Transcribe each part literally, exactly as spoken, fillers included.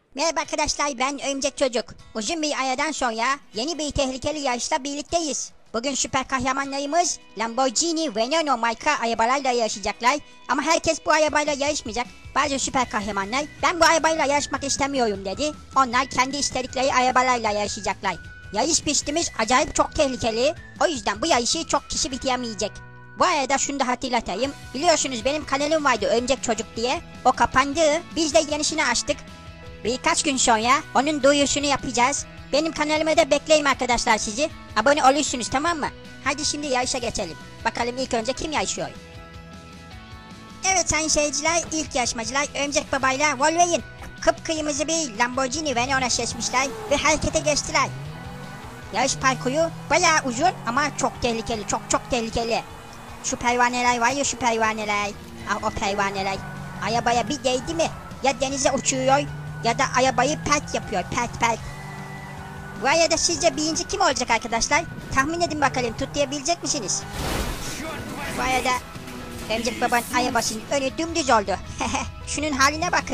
Merhaba arkadaşlar, ben Örümcek Çocuk. Uzun bir aradan sonra yeni bir tehlikeli yarışla birlikteyiz. Bugün süper kahramanlarımız Lamborghini Veneno marka arabalarla yarışacaklar. Ama herkes bu arabayla yarışmayacak. Bazı süper kahramanlar ben bu arabayla yarışmak istemiyorum dedi. Onlar kendi istedikleri arabalarla yarışacaklar. Yarış pistimiz acayip çok tehlikeli. O yüzden bu yarışı çok kişi bitiremeyecek. Bu arada şunu da hatırlatayım. Biliyorsunuz benim kanalım vardı Örümcek Çocuk diye. O kapandı. Biz de yenisini açtık. Birkaç gün sonra onun duyurusunu yapacağız. Benim kanalıma da bekleyin arkadaşlar sizi. Abone olursunuz, tamam mı? Hadi şimdi yarışa geçelim. Bakalım ilk önce kim yarışıyor? Evet sayın seyirciler, ilk yarışmacılar Örümcek Baba ile Wolverine. Kıpkırmızı bir Lamborghini Veneno seçmişler ve harekete geçtiler. Yarış parkuru bayağı uzun ama çok tehlikeli, çok çok tehlikeli. Şu pervaneler var ya, şu pervaneler. Ah, o pervaneler. Arabaya bir değdi mi ya denize uçuyor ya da arabayı pert yapıyor, pert pert. Bu arada sizce birinci kim olacak arkadaşlar? Tahmin edin bakalım, tutlayabilecek misiniz? Bu arada Örümcek Baba'nın arabasının önü dümdüz oldu. Şunun haline bakın.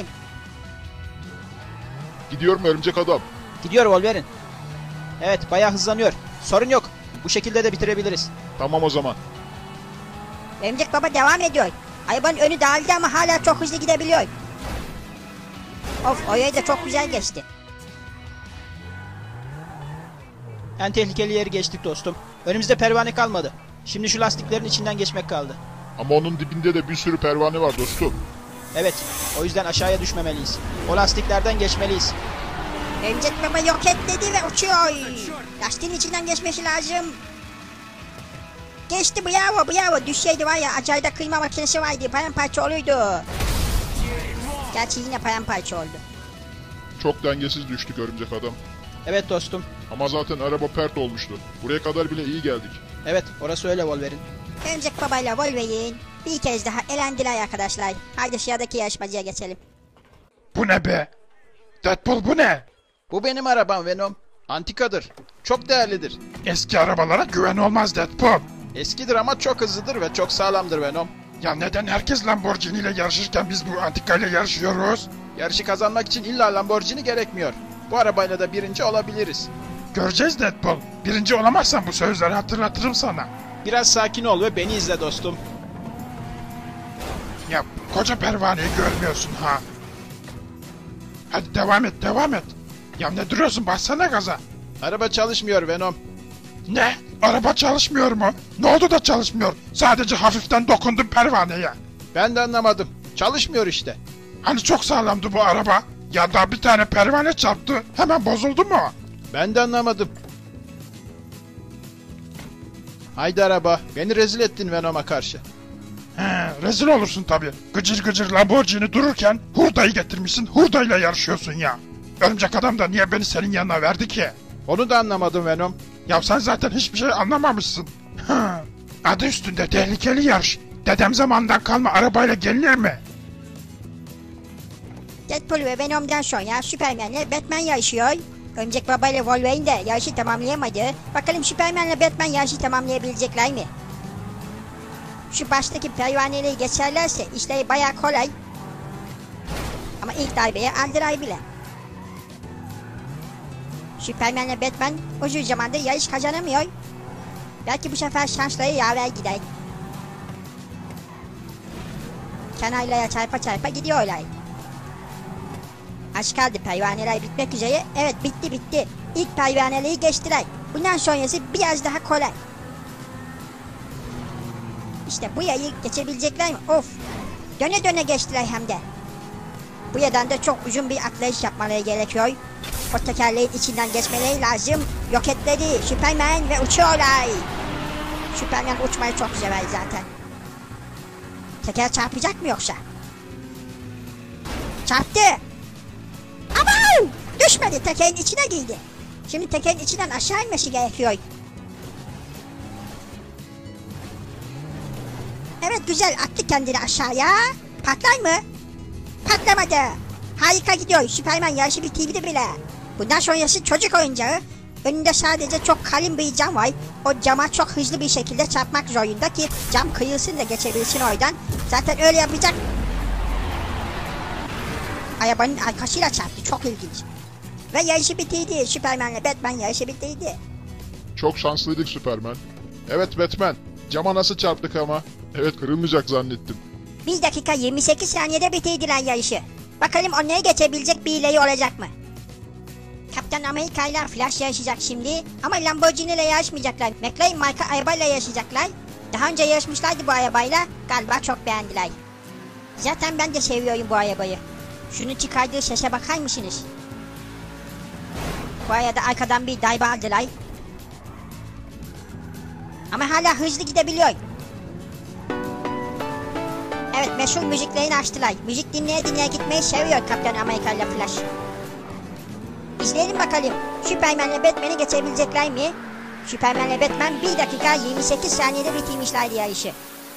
Gidiyor mu örümcek adam? Gidiyor Wolverine. Evet, bayağı hızlanıyor. Sorun yok. Bu şekilde de bitirebiliriz. Tamam o zaman. Örümcek Baba devam ediyor. Arabanın önü dağıldı ama hala çok hızlı gidebiliyor. Of, orayı da çok güzel geçti. En tehlikeli yeri geçtik dostum. Önümüzde pervane kalmadı. Şimdi şu lastiklerin içinden geçmek kaldı. Ama onun dibinde de bir sürü pervane var dostum. Evet, o yüzden aşağıya düşmemeliyiz. O lastiklerden geçmeliyiz. Örümcek Baba yok et dedi ve uçuyor. Lastiğin içinden geçmesi lazım. Geçti, bravo bravo. Düşseydi var ya, aşağıda kıyma makinesi vardı, paramparça olurdu. Gerçi yine paramparça oldu. Çok dengesiz düştük örümcek adam. Evet dostum. Ama zaten araba pert olmuştu. Buraya kadar bile iyi geldik. Evet, orası öyle Wolverine. Örümcek Baba ile Wolverine bir kez daha elendiler arkadaşlar. Haydi sıradaki yarışmacıya geçelim. Bu ne be? Deadpool bu ne? Bu benim arabam Venom. Antikadır. Çok değerlidir. Eski arabalara güven olmaz Deadpool. Eskidir ama çok hızlıdır ve çok sağlamdır Venom. Ya neden herkes Lamborghini ile yarışırken biz bu antika ile yarışıyoruz? Yarışı kazanmak için illa Lamborghini gerekmiyor. Bu arabayla da birinci olabiliriz. Göreceğiz Deadpool. Birinci olamazsan bu sözleri hatırlatırım sana. Biraz sakin ol ve beni izle dostum. Ya koca pervaneyi görmüyorsun ha. Hadi devam et devam et. Ya ne duruyorsun, bassana gaza. Araba çalışmıyor Venom. Ne? Araba çalışmıyor mu? Ne oldu da çalışmıyor? Sadece hafiften dokundum pervaneye. Ben de anlamadım. Çalışmıyor işte. Hani çok sağlamdı bu araba. Ya da bir tane pervane çarptı. Hemen bozuldu mu? Ben de anlamadım. Haydi araba. Beni rezil ettin Venom'a karşı. He, rezil olursun tabii. Gıcır gıcır Lamborghini dururken hurdayı getirmişsin. Hurdayla yarışıyorsun ya. Örümcek adam da niye beni senin yanına verdi ki? Onu da anlamadım Venom. Ya sen zaten hiçbir şey anlamamışsın. Hı. Adı üstünde tehlikeli yarış. Dedem zamanından kalma arabayla gelinir mi? Deadpool ve Venom'dan sonra Superman ile Batman yarışıyor. Örümcek Baba ile Wolverine de yarışı tamamlayamadı. Bakalım Superman ile Batman yarışı tamamlayabilecekler mi? Şu baştaki pervaneleri geçerlerse işleri bayağı kolay. Ama ilk darbeye aldılar bile. Superman ile Batman uzun zamandır yarış kazanamıyor. Belki bu sefer şansları yaver gider. Kenarlara çarpa çarpa gidiyorlar. Az kaldı, pervaneler bitmek üzere. Evet, bitti bitti. İlk pervaneleri geçtiler. Bundan sonrası biraz daha kolay. İşte bu yayı geçebilecekler mi? Of! Döne döne geçtiler hem de. Bu yadan da çok uzun bir atlayış yapmaları gerekiyor. O tekerleğin içinden geçmeleri lazım. Roketledi Superman ve uçuyorlar. Superman uçmayı çok sever zaten. Teker çarpacak mı yoksa? Çarptı. Aman! Düşmedi, tekerin içine girdi. Şimdi tekerin içinden aşağı inmesi gerekiyor. Evet, güzel attı kendini aşağıya. Patlar mı? Patlamadı. Harika gidiyor. Superman yarışı bitirdi bile. Bundan sonrası çocuk oyuncağı. Önünde sadece çok kalın bir cam var. O cama çok hızlı bir şekilde çarpmak zorunda ki cam kıyılsın da geçebilsin oradan. Zaten öyle yapacak. arabanın arkasıyla çarptı. Çok ilginç. Ve yarışı bitirdi. Superman'le Batman yarışı bitirdi. Çok şanslıydık Süpermen. Evet Batman. Cama nasıl çarptık ama. Evet kırılmayacak zannettim. bir dakika yirmi sekiz saniyede bitirdiler yarışı. Bakalım onları geçebilecek birileri olacak mı? Kaptan Amerika ile Flash yarışacak şimdi. Ama Lamborghini ile yarışmayacaklar. McLaren marka arabayla yarışacaklar. Daha önce yarışmışlardı bu arabayla. Galiba çok beğendiler. Zaten ben de seviyorum bu arabayı. Şunu çıkardığı sese bakar mısınız? Bu arada arkadan bir darbe aldılar. Ama hala hızlı gidebiliyor. Evet, meşhur müziklerini açtılar. Müzik dinleye dinleye gitmeyi seviyor Kaptan Amerika ile Flash. İzleyelim bakalım. Superman ile Batman'i geçebilecekler mi? Superman ile Batman bir dakika yirmi sekiz saniyede bitirmişlerdi yarışı.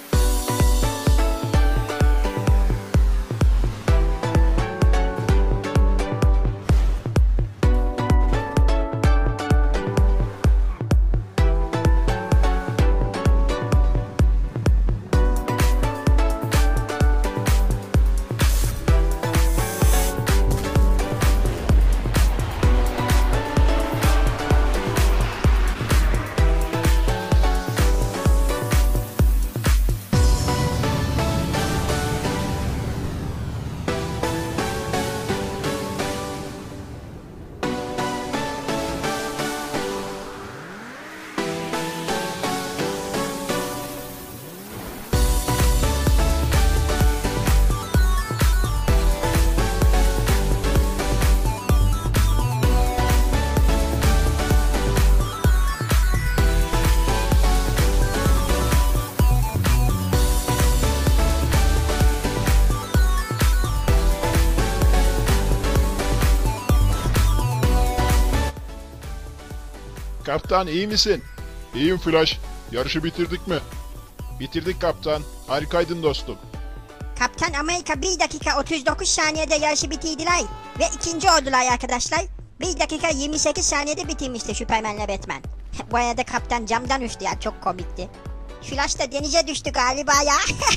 Kaptan iyi misin? İyiyim Flash. Yarışı bitirdik mi? Bitirdik kaptan. Harikaydın dostum. Kaptan Amerika bir dakika otuz dokuz saniyede yarışı bitirdiler. Ve ikinci oldular arkadaşlar. bir dakika yirmi sekiz saniyede bitirmişti Superman'le Batman. Bu arada kaptan camdan düştü ya, çok komikti. Flash da denize düştü galiba ya.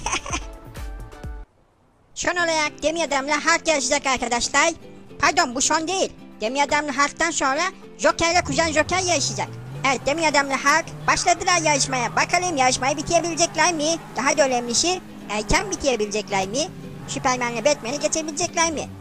Son olarak Demir Adam'la Hulk yarışacak arkadaşlar. Pardon, bu son değil. Demir Adam'la Hulk'tan sonra Joker ile Kuzen Joker yarışacak. Evet, Demir Adam'la Hulk başladılar yarışmaya. Bakalım yarışmayı bitirebilecekler mi? Daha da önemlisi erken bitirebilecekler mi? Superman'le Batman'i geçebilecekler mi?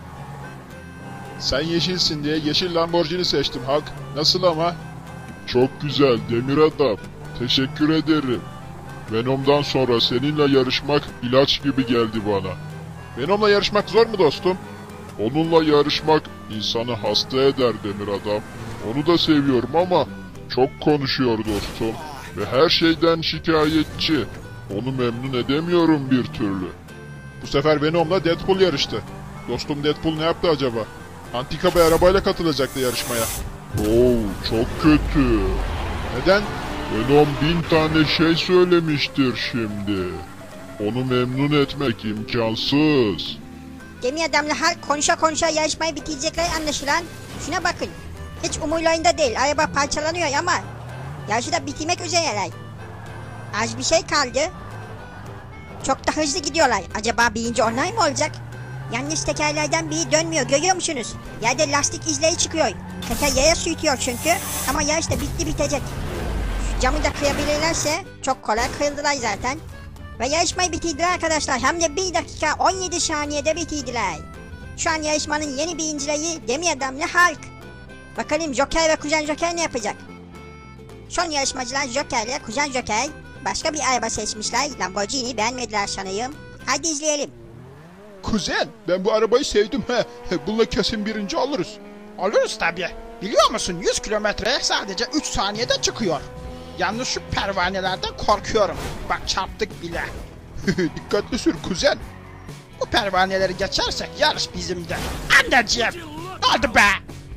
Sen yeşilsin diye yeşil Lamborghini seçtim Hulk. Nasıl ama? Çok güzel Demir Adam. Teşekkür ederim. Venom'dan sonra seninle yarışmak ilaç gibi geldi bana. Venom'la yarışmak zor mu dostum? Onunla yarışmak insanı hasta eder Demir Adam. Onu da seviyorum ama çok konuşuyor dostum. Ve her şeyden şikayetçi. Onu memnun edemiyorum bir türlü. Bu sefer Venom'la Deadpool yarıştı. Dostum Deadpool ne yaptı acaba? Antika bir arabayla katılacaktı yarışmaya. Oo, çok kötü. Neden? Venom bin tane şey söylemiştir şimdi. Onu memnun etmek imkansız. Demir Adam'la Hulk konuşa konuşa yarışmayı bitirecekler anlaşılan. Şuna bakın. Hiç umurlarında değil. Araba parçalanıyor ama yarışı da bitirmek üzereler. Az bir şey kaldı. Çok da hızlı gidiyorlar. Acaba birinci onlar mı olacak? Yalnız tekerlerden biri dönmüyor. Görüyor musunuz? Yerde lastik izleri çıkıyor. Teker yere sürtüyor çünkü. Ama yarış da bitti bitecek. Şu camı da kırabilirlerse çok kolay kırıldılar zaten. Ve yarışmayı bitirdiler arkadaşlar. Hem de bir dakika on yedi saniyede bitirdiler. Şu an yarışmanın yeni birincileri Demir Adam'la Hulk. Bakalım Joker ve Kuzen Joker ne yapacak? Son yarışmacılar Joker ile Kuzen Joker. Başka bir araba seçmişler. Lamborghini beğenmediler sanırım. Hadi izleyelim. Kuzen, ben bu arabayı sevdim he. Bununla kesin birinci oluruz. Oluruz tabii. Biliyor musun, yüz kilometreye sadece üç saniyede çıkıyor. Yalnız şu pervanelerden korkuyorum. Bak çarptık bile. Dikkatli sür kuzen. Bu pervaneleri geçersek yarış bizimdir. Anneciğim. Ne oldu be?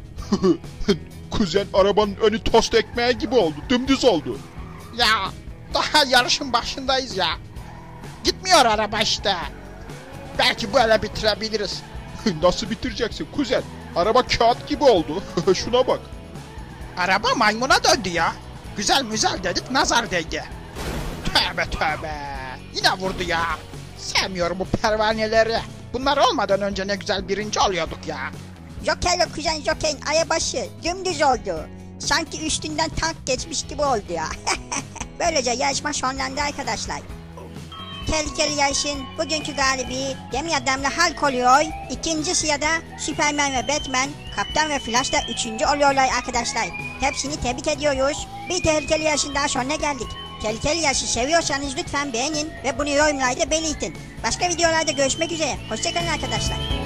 Kuzen, arabanın önü tost ekmeği gibi oldu. Dümdüz oldu. Ya daha yarışın başındayız ya. Gitmiyor araba işte. Belki böyle bitirebiliriz. Nasıl bitireceksin kuzen? Araba kağıt gibi oldu. Şuna bak. Araba maymuna döndü ya. Güzel müzel dedik, nazar değdi. Tövbe tövbe. Yine vurdu ya. Sevmiyorum bu pervaneleri. Bunlar olmadan önce ne güzel birinci oluyorduk ya. Joker'le kuzen Joker'in arabaşı dümdüz oldu. Sanki üstünden tank geçmiş gibi oldu ya. Böylece yarışma sonlandı arkadaşlar. Tehlikeli yarışın bugünkü galibi Demir Adam'la Hulk oluyor. İkinci sırada Superman ve Batman, Kaptan ve Flash da üçüncü oluyorlar arkadaşlar. Hepsini tebrik ediyoruz. Bir tehlikeli yarışın daha sonuna geldik. Tehlikeli yarışı seviyorsanız lütfen beğenin ve bunu yorumlarda belirtin. Başka videolarda görüşmek üzere. Hoşçakalın arkadaşlar.